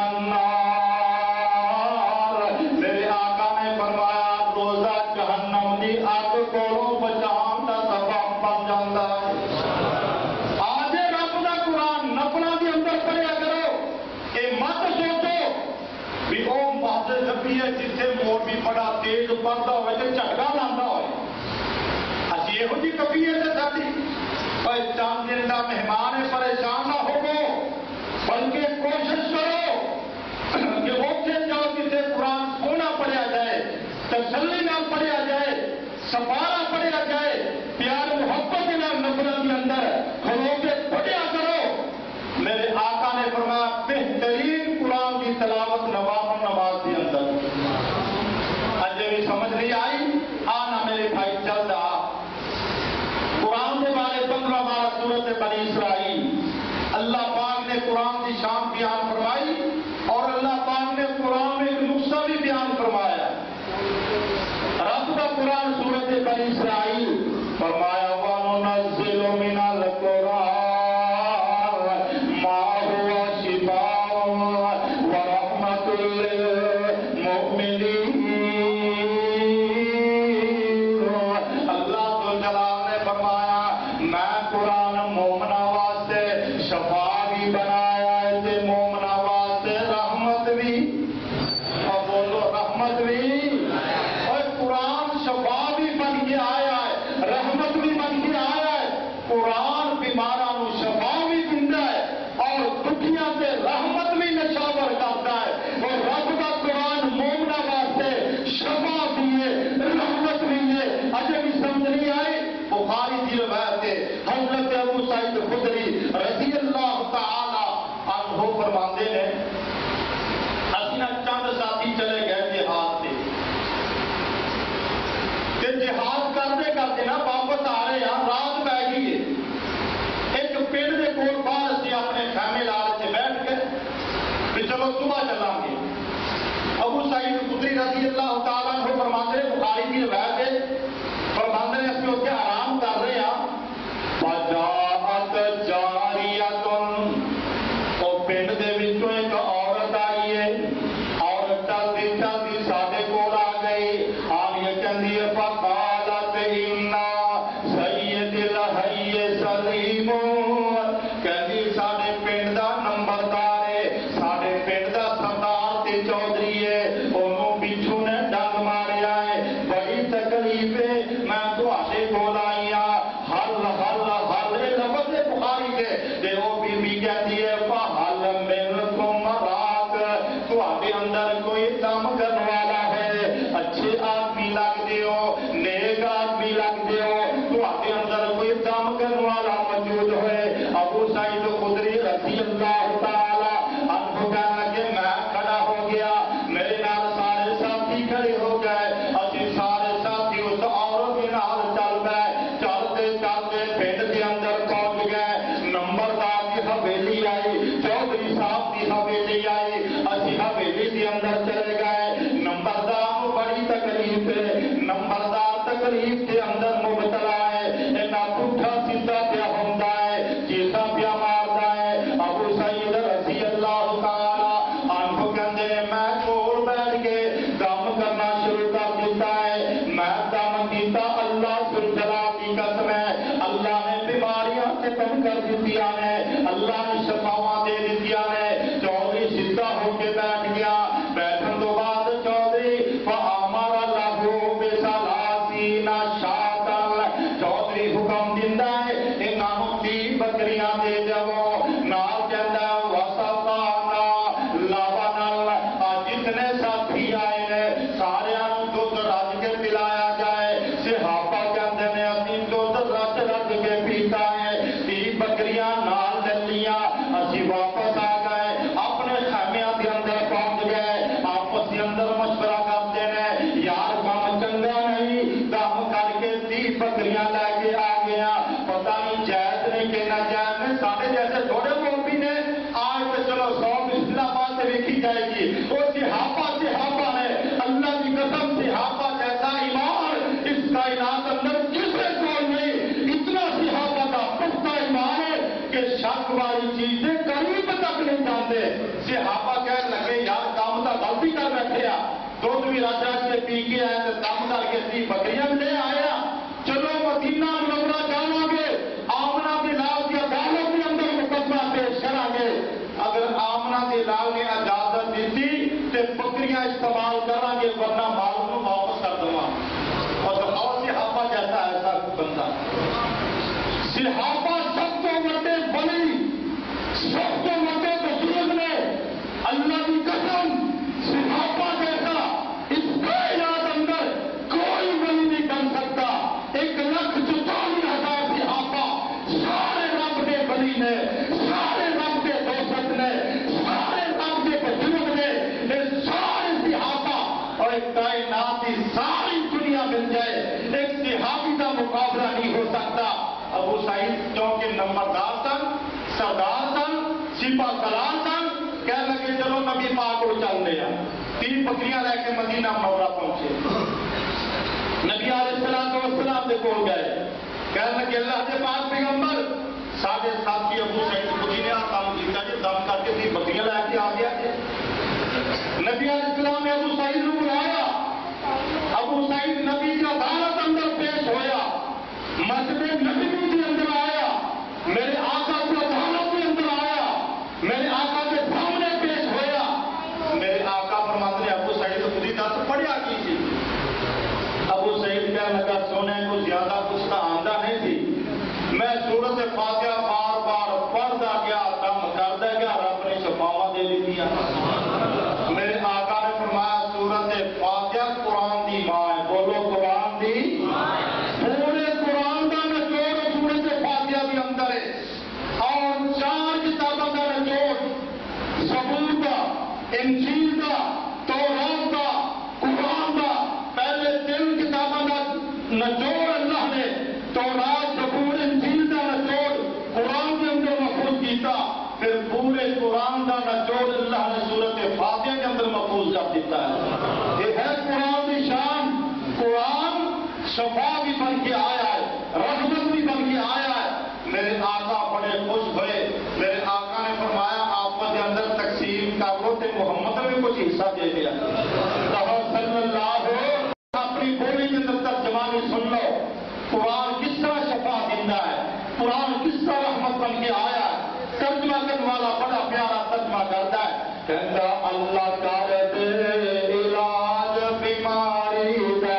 النار، میرے آقا نے فرمایا روزہ جہنم دی اگ کولوں بچاؤ دا سبب بن جاندا ہے۔ آج رب دا قرآن نفلاں دے اندر پڑھیا کرو، اے مت سوچو بھی او مسجد لبھی ہے جتھے مولوی بڑا تیز پڑھدا ہوئے تے جھٹکا لاندہ ہوئے، اسی یہو جی کبھی ہے ساری کوئی چند دن کا مہمان ہے، پریشان نہ ہو بلکہ کوشش کرو کہ اوکے جاؤ جسے قرآن سونا پڑھیا جائے، تسلی نال پڑھیا جائے، سپارا پڑھیا جائے، پیار محبت کے نال نفرت کے اندر کھلو کے پڑھیا کرو۔ میرے آقا نے فرمایا بہترین قرآن کی تلاوت نواز نماز کے اندر۔ اجے بھی سمجھ نہیں آئی؟ آنا میرے بھائی چل رہا قرآن کے بارے پندرہ بارہ سورت بنی اسرائیل، اللہ پاک نے قرآن کی شان بیان فرمائی اور اللہ پاک نے قرآن میں ایک نقصہ بھی بیان فرمایا۔ رب کا قرآن سورت بنی اسرائیل فرمایا وَنُنَزِّلُ مِنَ الْقُرْآنِ مَا هُوَ شِفَاءٌ وَرَحْمَةٌ لِّلْمُؤْمِنِينَ۔ اللہ تو جلال نے فرمایا میں قرآن مومنہ واسطے شفا بھی بنایا ہے تے مومنہ واسطے رحمت بھی، اور بولو رحمت بھی۔ اور قرآن شفا بھی بن کے آیا ہے، رحمت بھی بن کے آیا ہے۔ قرآن بیماراں نوں شفا بھی دیندا ہے اور دکھیاں تے رحمت بھی نشاور کرتا ہے۔ اور رب کا قرآن مومنہ واسطے شفا بھی ہے، رحمت بھی ہے۔ اجے بھی سمجھ نہیں آئی؟ بخاری کی روایت ہے، حضرت ابو سعید خدری رضی اللہ تعالی عنہ فرماتے ہیں اسی نا چند ساتھی چلے گئے جہاد سے، کہ جہاد کرتے کرتے نا واپس آ رہے ہیں، رات پہ گئی ہے، ایک پنڈ کے کول باہر اسی اپنے خیمے لا سے بیٹھ کے کہ چلو صبح چلیں گے۔ ابو سعید خدری رضی اللہ تعالیٰ عنہ فرماتے ہیں، بخاری کی روایت ہے، فرماتے ہیں اسی اتنے آرام کر رہے ہیں فَجَاءَتْ جَارِيَةٌ، تو پنڈ دے وچوں ایک عورت آئی ہے، عورت چلدی چلدی ساڈے کول آ گئی، آن کے کہندی ہے فَقَالَتْ إِنَّ سَيِّدِ الْحَيِّ سَلِيمٌ، کہندی ساڈے پنڈ دا نمبردار ہے، ساڈے پنڈ دا سردار تے چودھری ہے، انہوں پچھوں نے ڈنگ ماریا ہے، بڑی تکلیف ہے، میں تواڈے کول آئی ہاں، حل حل حل اے لفظ ہے بخاری کے، تے او بی بی کہتی ہے فَحَلْ مِنْکُمْ رَات، تواڈے اندر کوئی کام کرنے والا ہے، اچھے آدمی لگتے ہو، نیک آدمی لگتے ہو، تواڈے اندر کوئی کام کرنے والا موجود ہے۔ ابو سعید خدری رضی اللہ تعالی عنہ کہنے لگے میں کھڑا ہو گیا، میرے نال سارے ساتھی کھڑے ہو گئے، اسی سارے ساتھی اس عورت کے نال چل گئے، چلتے چلتے پنڈ کے اندر پہنچ گئے، نمبردار کی حویلی آئی، چودھری صاحب کی حویلی آئی، اسی حویلی کے اندر چلے گئے، نمبردار کو بڑی تکلیف ہے، نمبردار تکلیف کے اندر مبتلا ہے، اینا پٹھا سیدھا پیا ہوندا ہے، چیزاں پیا ماردا ہے۔ ابو سعید رضی اللہ تعالی عنہ کہندے نے میں کول بیٹھ کے دم کرنا شروع کر دیتا ہے، میں دم کیتا اللہ ذوالجلال کی قسم ہے، اللہ نے بیماریاں ختم کر دتیاں نے، اللہ نے شفاواں دے دتیاں نے۔ چودھری سیدھا ہو کے بیٹھ گیا، بیٹھن تو بعد چودھری فَأَمَرَ لَهُ بِثَلَاثِينَ شَاةً، چودھری حکم دیندا ہے انہاں نوں تیس بکریاں دے دیو، نال کہندا وَسَقَانَا لَبَنًا، جتنے ساتھی آئے نے سارے دودھ رج کے پلایا جائے۔ صحابہ کہتے ہیں اسی دودھ رج رج کے پیتا ہے، تیس بکریاں نال لے لیاں، اسی واپس آ گئے، اپنے خیمیاں کے اندر پہنچ گئے، آپس کے اندر مشورہ کرتے ہیں یار کام چنگا نہیں، کام کر کے تیس بکریاں لے کے آ گیا، پتہ نہیں جائز نہیں کہ نہ جائز نہیں، سارے جیسے تھوڑے مولوی نے آج تو چلو سو بسم بات دیکھی جائے گی، وہ صحابہ صحابہ ہے، اللہ کی قسم صحابہ جیسا ایمان اس کائنات اندر کسے صحابہ کہنے لگے یار کام تو غلطی کر بیٹھے آ دودھ بھی رج رج کے پی کے آئے تو کام کر کے سی بکریاں لے آئے چلو مدینہ منورہ جاؤ گے آمنہ کے لال کی عدالت کے اندر مقدمہ پیش کریں گے اگر آمنہ کے لال نے اجازت دیتی تو بکریاں استعمال کریں گے ورنہ مال کو واپس کر دوں اور اور صحابہ جیسا ایسا بندہ صحابہ سب کو بڑے بلی سب کو بڑے بزرگ نے اللہ کی قسم صحابہ جیسا اس کائنات اندر کوئی ولی نہیں بن سکتا ایک لاکھ چوتالیس ہزار صحابہ سارے رب کے ولی نے سارے رب کے دوست نے سارے رب کے بزرگ نے یہ سارے صحابہ اور ایک کائنات کی ساری دنیا مل جائے ایک صحابی کا مقابلہ نہیں ہو سکتا ابو سعید چونکہ نمبردار سن سردار سن سپاہ سالار سن کہنے لگے چلو نبی پاک کو چل دیا تین بکریاں لے کے مدینہ منورہ پہنچے نبی علیہ السلام والسلام کے کول گئے کہنے لگے اللہ کے پاک پیغمبر ساڑھے ساتھی ابو سعید خودی نے کام کیا جی دم کر کے تین بکریاں لے کے آ گیا نبی علیہ السلام نے ابو سعید کو بلایا ابو سعید نبی کی عدالت اندر پیش ہویا مسجد نبی کے اندر آیا میرے آقا کی عدالت کے اندر آیا میرے آقا کے سامنے پیش ہویا میرے آقا فرماتے ہیں ابو سعید خودی دس پڑھیا کی تھی ابو سعید کہنے لگا سونے کو زیادہ کچھ کا آمدہ نہیں تھی میں سورت فاتحہ بار بار پڑھتا گیا کم کرتا گیا رب نے شفاوا دے دی دیا میرے آقا نے فرمایا سورت فاتحہ قرآن دی ماں ہے بولو قرآن دی پورے قرآن کا نچوڑ سورت فاتحہ بھی اندر ہے اور چار کتابوں کا نچوڑ زبور کا انجیل کا تورات کا قرآن کا پہلے تین کتابوں کا نچوڑ اللہ نے تورات زبور انجیل کا نچوڑ قرآن کے اندر محفوظ کیتا پھر پورے قرآن کا نچوڑ اللہ نے سورت فاتحہ کے اندر محفوظ کر دیتا ہے یہ ہے قرآن کی شان قرآن شفا بھی بن کے آیا ہے رحمت بھی بن کے آیا ہے میرے آقا بڑے خوش ہوئے میرے آقا نے فرمایا آپ کے اندر تقسیم کا روتے محمد میں کچھ حصہ دے دیا کہا صلی اللہ ہو اپنی بولی کے اندر ترجمانی سن لو قرآن کس طرح شفا دیتا ہے قرآن کس طرح رحمت بن کے آیا ہے ترجمہ کرنے والا بڑا پیارا ترجمہ کرتا ہے کہتا اللہ کر دے علاج بیماری کا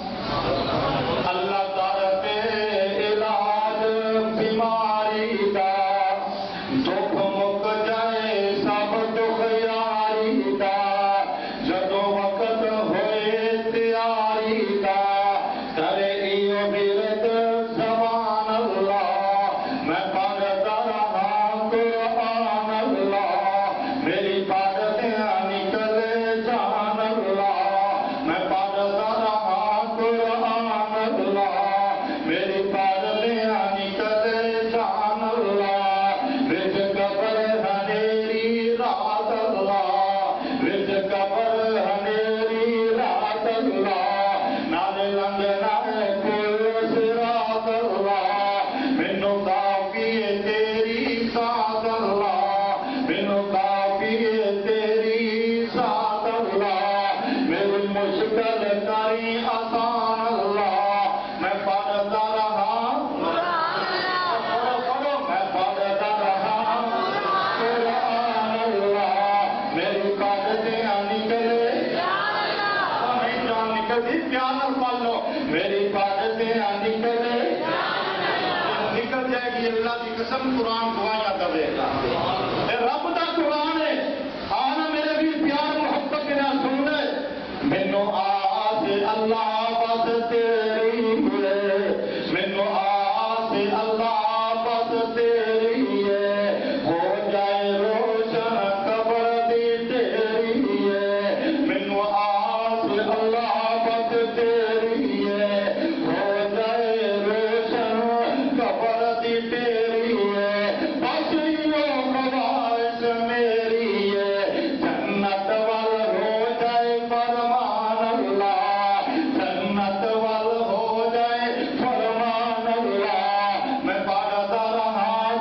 اللہ کر دے علاج بیماری کا دکھ مک جائے سب دکھ یاری کا جدو وقت ہوئے تیاری کا کرے ایو بیرت زبان اللہ میں پڑھتا رہا قرآن اللہ میری باتیں نکلے جان اللہ میں پڑھتا رہا قرآن اللہ میری باتیں نکلے جان اللہ وچ قبر ہنیری رات اللہ وچ قبر ہنیری رات اللہ نالے لنگنا ہے کل صراط اللہ مینوں کافی ہے تیری ذات اللہ مینوں کافی ہے تیری ذات اللہ میری مشکل کری آسان اللہ میں پڑھتا رہا پڑھو پڑھو میں پڑھتا رہا قرآن اللہ میری باتیں نکلے نہیں جان نکلتی پیار نال پڑھ لو میری باتیں نکلے نکل جائے گی اللہ کی قسم قرآن دعائیں دے گا رب دا قرآن ہے آنا میرے بھی پیار محبت کے نال سن لے مینوں آس اللہ بس تیری ہے مینوں آس اللہ بس تیری ہے ہو جائے روشن قبر دی تیری ہے مینوں آس اللہ بس تیری ہے ہو جائے روشن قبر دی تیری ہے بس یوں خواہش میری ہے جنت وال ہو جائے فرمان اللہ جنت وال ہو جائے فرمان اللہ میں پڑھتا رہا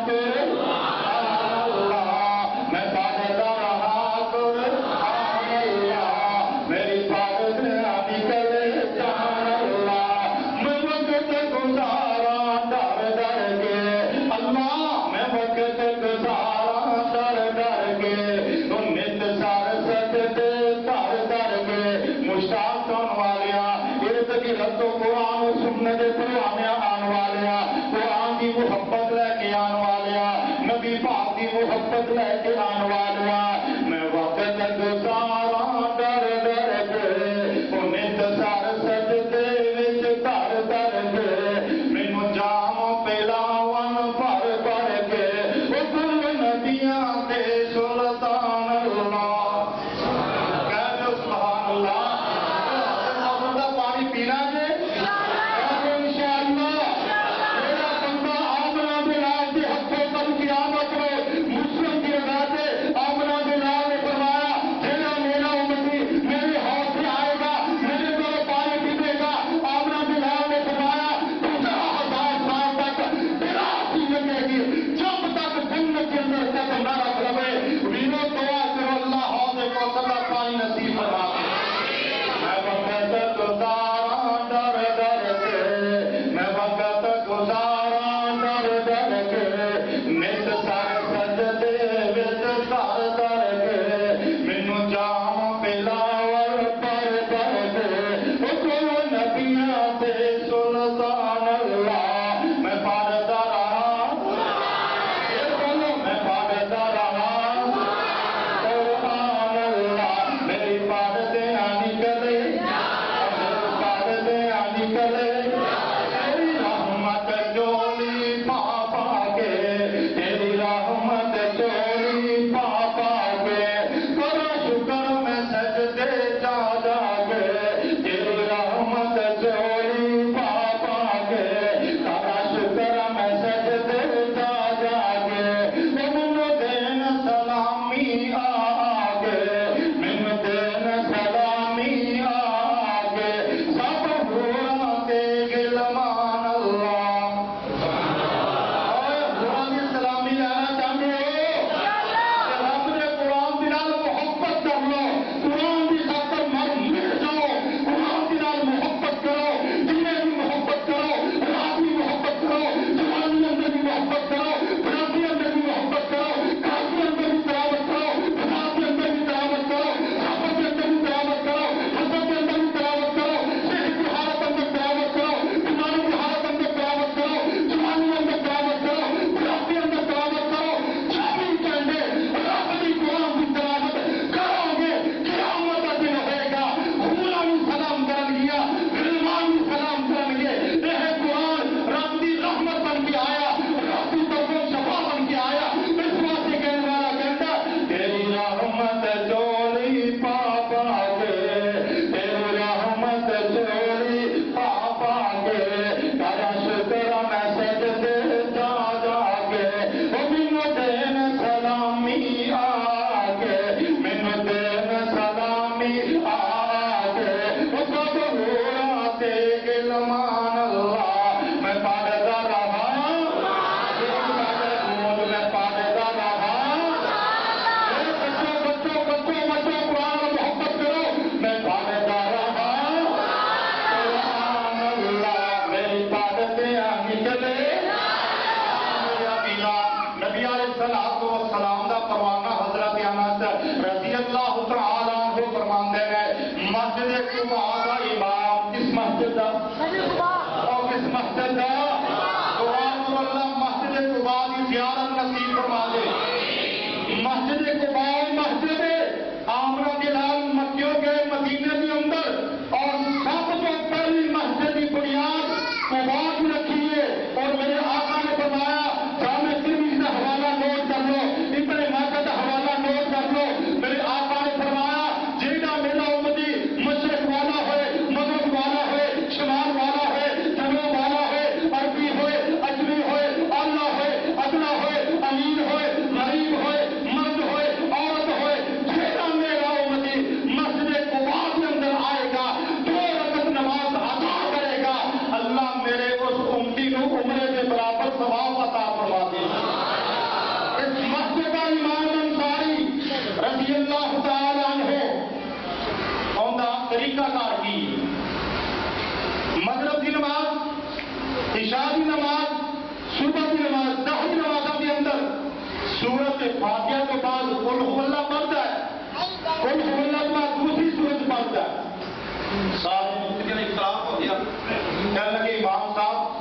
لے کے آن والا میں وقت گزارا ڈر ڈر کے انہیں سر سجدے وچ کر کر کے مینوں جام پلاون بھر بھر کے وہ کل ندیاں دے سلطان اللہ کہہ دو سبحان اللہ دا پانی پینا جے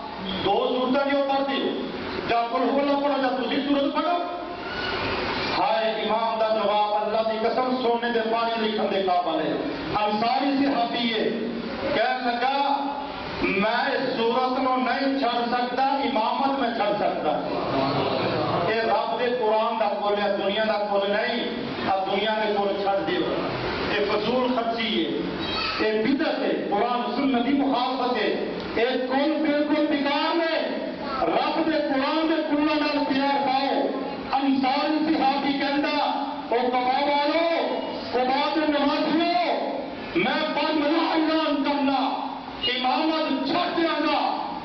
ہائے قسم سونے دے پانی لکھن دے قابل ہے. انصاری صحابی ہے کہنے لگا میں اس صورت کو نہیں چھڑ سکتا، امامت میں چھڑ سکتا. یہ رب دے قرآن دا کول ہے، دنیا دا کول نہیں. اب دنیا کے کول چھڑ دیو، یہ فضول خرچی ہے، یہ بدعت ہے، قرآن سنت دی مخالفت ہے، یہ کل بالکل بیکار ہے. رب دے قرآن دے کلوں نال پیار پاؤ. انصاری صحابی کہندا او کما والو قبا دے نمازیو میں بد ملا اعلان کرنا، امامت چھڈ دیاں گا،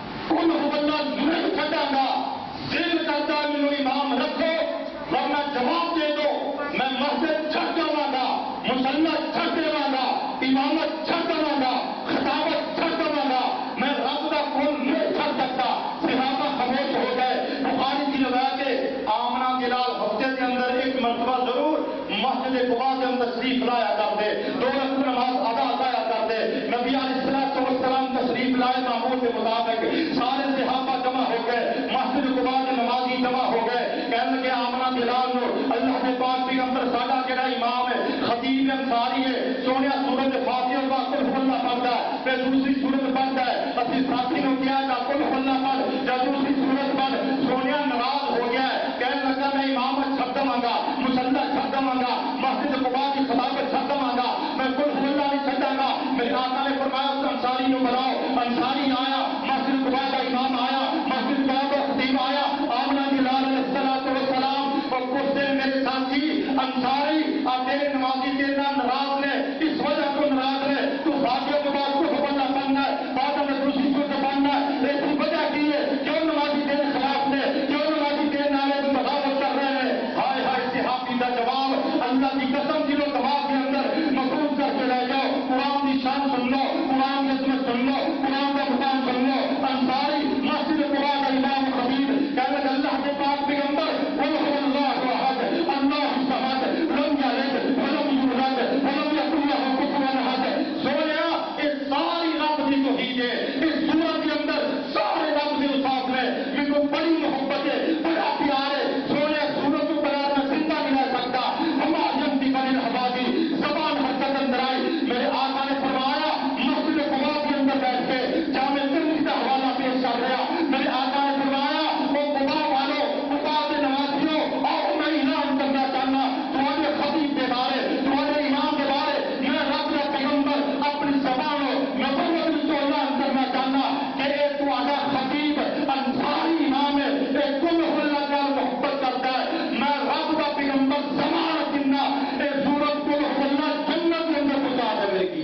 کل حوالہ ضرور چھڈاں گا. دل کرتا مینو امام رکھو ورنہ جواب دے دو، میں مسجد چھڈ جاواں گا، مسلح چھڈ دیواں گا، امامت چھڈ دیواں گا، خطابت چھڈ دیواں گا. میں رب دا کول نہیں چھڈ سکتا. صحابہ خاموش ہو گئے. بخاری کی روایت ہے آمنہ بلال ہفتے کے اندر ایک مرتبہ ضرور مسجد قباء کے اندر تشریف لایا کرتے، دو رکعت نماز ادا کیا کرتے. نبی علیہ الصلوۃ والسلام تشریف لائے معمول کے مطابق، سارے صحابہ جمع ہو گئے، مسجد قباء کے نمازی جمع ہو گئے. کہنے لگے آمنہ بلال نو اللہ کے پاک پیغمبر ساڈا کیڑا امام ہے، خطیب انصاری ہے، سونیا سورت فاتحہ کا کل اللہ پڑھتا ہے، پھر دوسری سورت پڑھتا ہے. اسی ساتھی نے کیا کہ کل اللہ پڑھ یا دوسری سورت پڑھ. سونیا ناراض ہو گیا ہے، کہنے لگا میں امامت چھڈ دواں گا، مسلح چھڈ دواں گا، مسجد قباء کی خطابت چھڈ دواں گا، میں کل اللہ نہیں چھڈاں گا. میرے آقا نے فرمایا اس انصاری کو بلاؤ. انصاری آیا، مسجد قباء کا امام آیا، مسجد قباء کا خطیب آیا. آمنہ بلال علیہ الصلوۃ والسلام اور کچھ دن میرے ساتھی انصاری آپ تیرے نمازی تیرا ناراض نے، اس وجہ کو ناراض نے تو فاتحہ کے بعد کچھ بندہ پڑھنا ہے، بعد میں دوسری صورت پڑھنا ہے. ایسی وجہ کی ہے کیوں نمازی تیرے خلاف نے، کیوں نمازی تیرے نعرے میں بغاوت کر رہے ہیں. ہائے ہائے صحابی کا جواب اللہ کی قسم دل و دماغ کے اندر محفوظ کر کے لے جاؤ. قرآن کی شان سن لو، قرآن کی عظمت سن لو، قرآن کا مقام سن لو. انصاری مسجد قباء کا امام خطیب کہنے لگا اللہ کے پاک پیغمبر قل هو اللہ احد اللہ الصمد لم یلد ولم یولد ولم یکن له کفوا احد. سویا اس ساری رب کی توحید ہے، اس سورت کے اندر سارے رب کے الفاظ میں میرے کو بڑی محبت ہے، بڑا پیار ہے. سویا سورت کو بغیر میں زندہ نہیں رہ سکتا. ہما ینطق عن الہوی زبان حرکت اندر آئی. میرے آقا نے فرمایا مسجد قباء کے اندر بیٹھ کے جامع ترمذی کا حوالہ پیش کر رہا. میرے آقا نے فرمایا وہ قباء والوں، قباء کے نمازیوں، اور میں اعلان کرنا چاہنا تمہارے خطیب کے بارے، تمہارے امام کے بارے میں رب کا پیغمبر اپنی زبان نبوت سے اعلان کرنا چاہنا کہ ایک تمہارا خطیب انصاری امام ہے، ایک کل اللہ کا محبت کرتا ہے. میں رب کا پیغمبر ضمانت دینا ایک سورت کل اللہ جنت کے اندر پہنچا دے گی.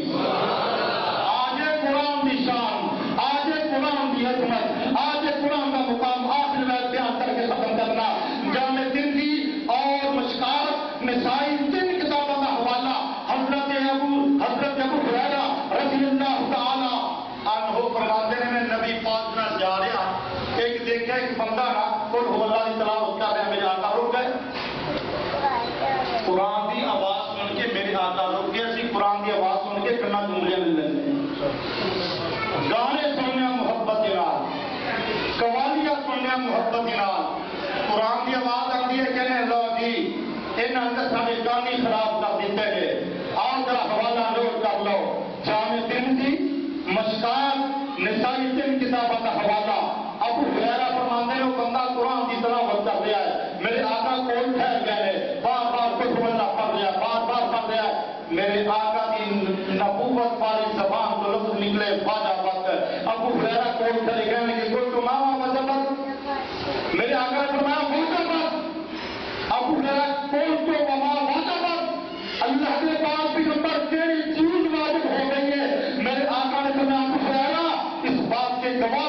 آج قرآن کی شان، آج قرآن کی عظمت، آج قرآن کا مقام آخر میں بیان کر کے ختم کرنا. جامع ترمذی اور مشکات نسائی تین کتابوں کا حوالہ حضرت ابو حضرت ابو ہریرہ رضی اللہ تعالی عنہ فرماتے ہیں میں نبی پاک نہ جا رہا، ایک دیکھا ایک بندہ نا قل هو اللہ کی تلاوت کر رہا، میرے آقا رک گئے. قرآن کی آواز سن کے میرے آقا رک گئے. اسی قرآن کی آواز سن کے کنا جملے مل رہے گانے سننے محبت نال، قوالیاں سننے محبت نال. قرآن کی آواز آتی ہے کہنے لو جی انہوں نے سارے گانے خراب کر دیتے ہیں. آج کا حوالہ نوٹ کر لو، جامع ترمذی، مشکات، نسائی تین کتابوں کا حوالہ. ابو ہریرہ فرماتے ہیں وہ بندہ قرآن کی تلاوت کر رہا ہے، میرے آقا کول ٹھہر گئے، بار بار کچھ اللہ پڑھ رہا ہے، بار بار پڑھ رہا ہے. میرے آقا کی نبوت والی زبان کو لفظ نکلے فاجا وقت. ابو ہریرہ کول ٹھہر گئے کہ کوئی تو ماما وجبت، میرے آقا نے فرمایا وجبت. ابو ہریرہ کول تو وما وجبت، اللہ کے پاک پیغمبر تیری چیز واجب ہو گئی ہے. میرے آقا نے فرمایا ابو ہریرہ اس بات کے گواہ